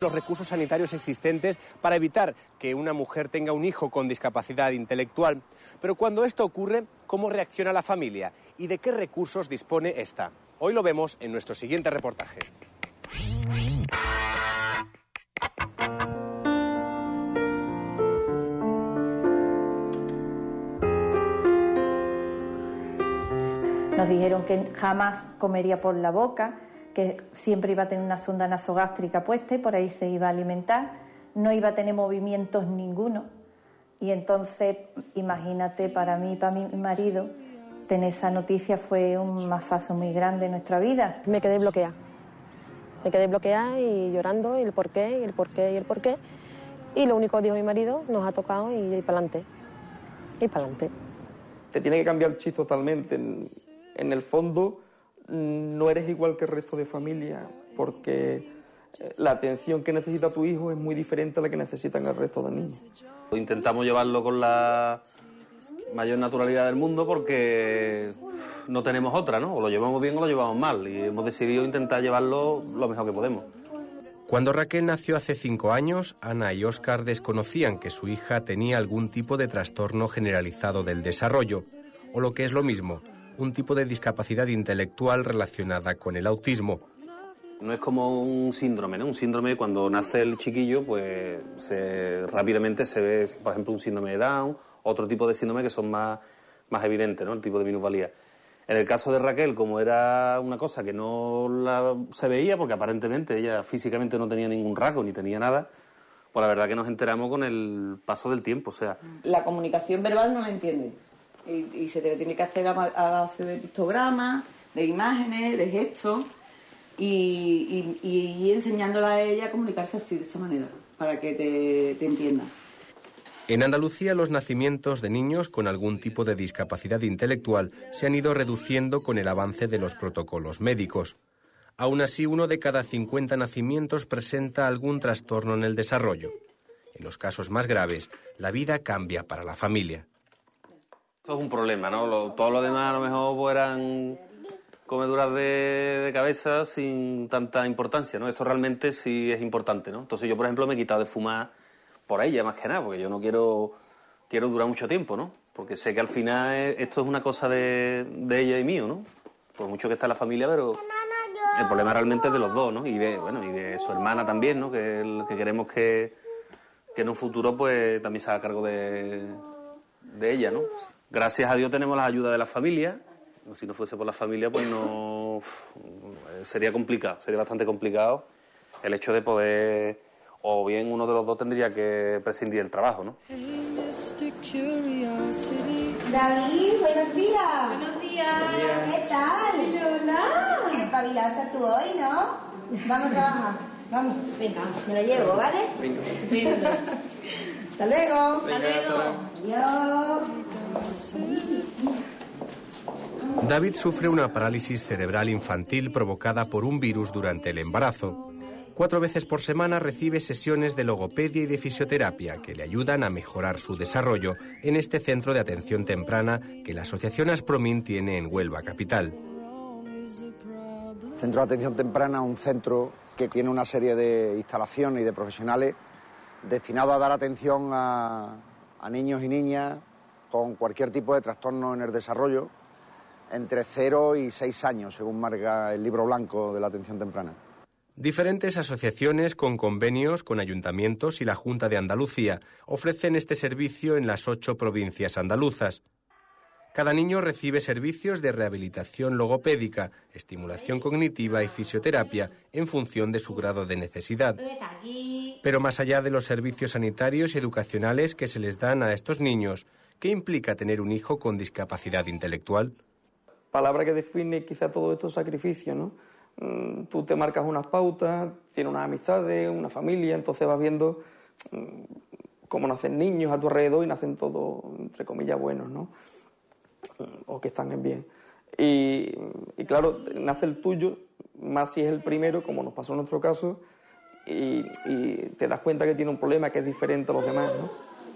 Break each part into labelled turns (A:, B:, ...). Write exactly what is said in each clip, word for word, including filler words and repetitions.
A: los recursos sanitarios existentes para evitar que una mujer tenga un hijo con discapacidad intelectual. Pero cuando esto ocurre, ¿cómo reacciona la familia? ¿Y de qué recursos dispone esta? Hoy lo vemos en nuestro siguiente reportaje.
B: Nos dijeron que jamás comería por la boca, que siempre iba a tener una sonda nasogástrica puesta y por ahí se iba a alimentar, no iba a tener movimientos ninguno. Y entonces, imagínate, para mí y para mi marido, tener esa noticia fue un mazazo muy grande en nuestra vida.
C: Me quedé bloqueada, me quedé bloqueada y llorando, y el porqué, y el porqué, y el porqué. Y lo único que dijo mi marido, nos ha tocado y, y para adelante, y para adelante.
D: Te tiene que cambiar el chip totalmente. En, en el fondo, no eres igual que el resto de familia, porque la atención que necesita tu hijo es muy diferente a la que necesitan el resto de niños.
E: Intentamos llevarlo con la mayor naturalidad del mundo porque no tenemos otra, ¿no? O lo llevamos bien o lo llevamos mal, y hemos decidido intentar llevarlo lo mejor que podemos.
A: Cuando Raquel nació hace cinco años, Ana y Óscar desconocían que su hija tenía algún tipo de trastorno generalizado del desarrollo, o lo que es lo mismo, un tipo de discapacidad intelectual relacionada con el autismo.
E: No es como un síndrome, ¿no? Un síndrome, cuando nace el chiquillo, pues se, rápidamente se ve, por ejemplo, un síndrome de Down, otro tipo de síndrome que son más, más evidentes, ¿no? El tipo de minusvalía. En el caso de Raquel, como era una cosa que no la, se veía, porque aparentemente ella físicamente no tenía ningún rasgo ni tenía nada, pues la verdad que nos enteramos con el paso del tiempo, o sea...
F: La comunicación verbal no la entiende. Y, y se te tiene que hacer a base de pictogramas, de imágenes, de gestos, y, y, y enseñándola a ella a comunicarse así, de esa manera, para que te, te entienda.
A: En Andalucía, los nacimientos de niños con algún tipo de discapacidad intelectual se han ido reduciendo con el avance de los protocolos médicos. Aún así, uno de cada cincuenta nacimientos presenta algún trastorno en el desarrollo. En los casos más graves, la vida cambia para la familia.
E: Esto es un problema, ¿no? Lo, todo lo demás a lo mejor pues, eran comeduras de, de cabeza sin tanta importancia, ¿no? Esto realmente sí es importante, ¿no? Entonces yo, por ejemplo, me he quitado de fumar por ella, más que nada, porque yo no quiero, quiero durar mucho tiempo, ¿no? Porque sé que al final es, esto es una cosa de, de ella y mío, ¿no? Por mucho que está la familia, pero el problema realmente es de los dos, ¿no? Y de, bueno, y de su hermana también, ¿no? Que, el, que queremos que, que en un futuro pues también se haga cargo de, de ella, ¿no? Gracias a Dios tenemos la ayuda de la familia. Si no fuese por la familia, pues no... sería complicado, sería bastante complicado el hecho de poder... O bien uno de los dos tendría que prescindir del trabajo, ¿no?
G: David, buenos días.
H: Buenos días.
G: ¿Qué tal?
H: Hola.
G: Qué espabilada estás tú hoy, ¿no? Vamos a trabajar. Vamos.
H: Venga.
G: Me la llevo, ¿vale?
E: Venga.
H: Venga.
G: Hasta luego.
H: Hasta luego.
G: Adiós.
A: David sufre una parálisis cerebral infantil provocada por un virus durante el embarazo. Cuatro veces por semana recibe sesiones de logopedia y de fisioterapia que le ayudan a mejorar su desarrollo en este centro de atención temprana que la asociación Aspromin tiene en Huelva capital.
I: Centro de atención temprana, un centro que tiene una serie de instalaciones y de profesionales destinados a dar atención a, a niños y niñas con cualquier tipo de trastorno en el desarrollo, entre cero y seis años, según marca el libro blanco de la atención temprana.
A: Diferentes asociaciones con convenios con ayuntamientos y la Junta de Andalucía ofrecen este servicio en las ocho provincias andaluzas. Cada niño recibe servicios de rehabilitación logopédica, estimulación cognitiva y fisioterapia en función de su grado de necesidad. Pero más allá de los servicios sanitarios y educacionales que se les dan a estos niños, ¿qué implica tener un hijo con discapacidad intelectual?
D: Palabra que define quizá todo esto es sacrificio, ¿no? Tú te marcas unas pautas, tienes unas amistades, una familia, entonces vas viendo cómo nacen niños a tu alrededor y nacen todos, entre comillas, buenos, ¿no? O que están en bien. Y, y claro, nace el tuyo, más si es el primero, como nos pasó en nuestro caso, y, y te das cuenta que tiene un problema que es diferente a los demás, ¿no?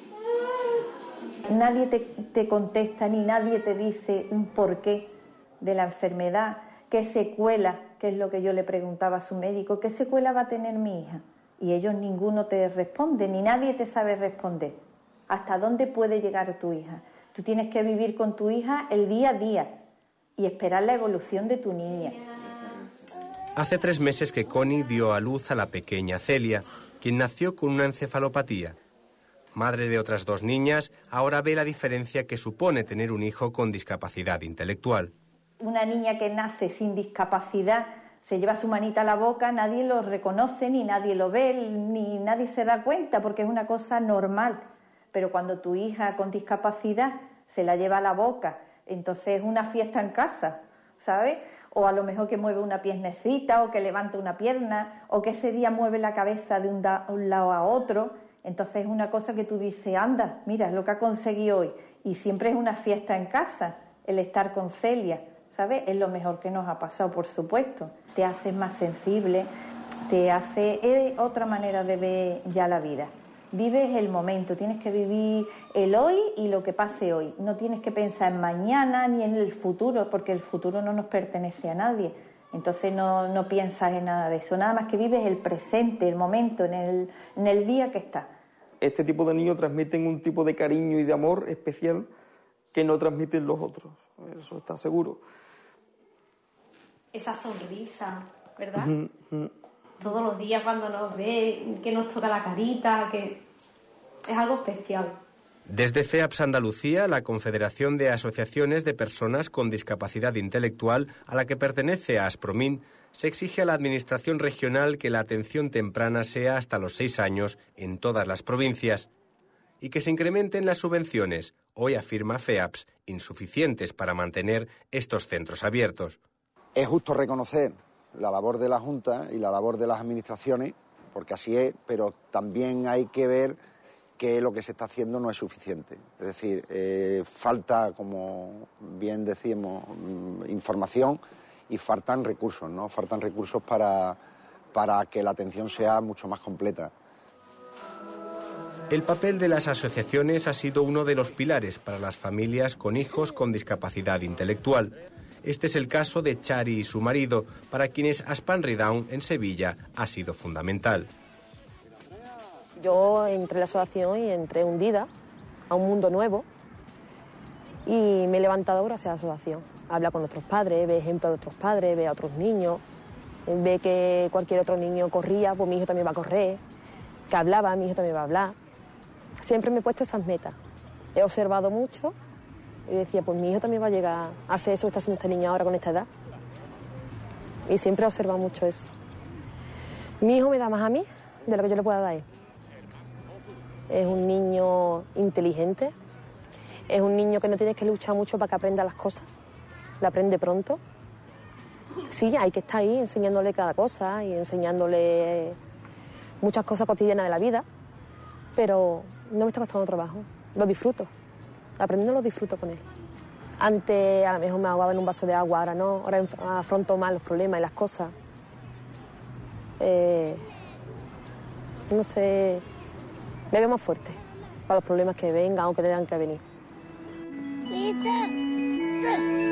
B: Nadie te, te contesta ni nadie te dice un porqué de la enfermedad, qué secuela, que es lo que yo le preguntaba a su médico, qué secuela va a tener mi hija. y ellos ninguno te responde, ni nadie te sabe responder. ¿Hasta dónde puede llegar tu hija? Tú tienes que vivir con tu hija el día a día y esperar la evolución de tu niña.
A: Hace tres meses que Connie dio a luz a la pequeña Celia, quien nació con una encefalopatía. Madre de otras dos niñas, ahora ve la diferencia que supone tener un hijo con discapacidad intelectual.
B: Una niña que nace sin discapacidad se lleva su manita a la boca, nadie lo reconoce, ni nadie lo ve, ni nadie se da cuenta, porque es una cosa normal. Pero cuando tu hija con discapacidad se la lleva a la boca, entonces es una fiesta en casa, ¿sabes? O a lo mejor que mueve una piernecita, o que levanta una pierna, o que ese día mueve la cabeza de un, da, un lado a otro. Entonces es una cosa que tú dices, anda, mira, es lo que ha conseguido hoy. Y siempre es una fiesta en casa, el estar con Celia, ¿sabes? Es lo mejor que nos ha pasado, por supuesto. Te hace más sensible, te hace es otra manera de ver ya la vida. Vives el momento, tienes que vivir el hoy y lo que pase hoy. No tienes que pensar en mañana ni en el futuro, porque el futuro no nos pertenece a nadie. Entonces no, no piensas en nada de eso, nada más que vives el presente, el momento, en el, en el día que estás.
D: Este tipo de niños transmiten un tipo de cariño y de amor especial que no transmiten los otros, eso está seguro.
H: Esa sonrisa, ¿verdad?
D: Uh -huh.
H: Todos los días cuando nos ve, que nos toca la carita, que es algo especial.
A: Desde FEAPS Andalucía, la Confederación de Asociaciones de Personas con Discapacidad Intelectual, a la que pertenece a Aspromin, se exige a la Administración regional que la atención temprana sea hasta los seis años en todas las provincias y que se incrementen las subvenciones, hoy afirma FEAPS, insuficientes para mantener estos centros abiertos.
I: Es justo reconocer la labor de la Junta y la labor de las administraciones, porque así es, pero también hay que ver que lo que se está haciendo no es suficiente. Es decir, eh, falta, como bien decimos, información y faltan recursos, ¿no? Faltan recursos para, para que la atención sea mucho más completa.
A: El papel de las asociaciones ha sido uno de los pilares para las familias con hijos con discapacidad intelectual. Este es el caso de Chari y su marido, para quienes Aspanry Down en Sevilla ha sido fundamental.
C: Yo entré en la asociación y entré hundida a un mundo nuevo y me he levantado gracias a la asociación. Habla con otros padres, ve ejemplos de otros padres, ve a otros niños, ve que cualquier otro niño corría, pues mi hijo también va a correr, que hablaba, mi hijo también va a hablar. Siempre me he puesto esas metas. He observado mucho y decía, pues mi hijo también va a llegar a hacer eso que está haciendo esta niña ahora con esta edad. Y siempre he observado mucho eso. Mi hijo me da más a mí de lo que yo le pueda dar a él. Es un niño inteligente, es un niño que no tienes que luchar mucho para que aprenda las cosas, la aprende pronto. Sí, hay que estar ahí enseñándole cada cosa y enseñándole muchas cosas cotidianas de la vida, pero no me está costando trabajo, lo disfruto, aprendiendo lo disfruto con él. Antes a lo mejor me ahogaba en un vaso de agua, ahora no, ahora afronto más los problemas y las cosas. Eh, no sé... Me veo más fuerte para los problemas que vengan o que tengan que venir.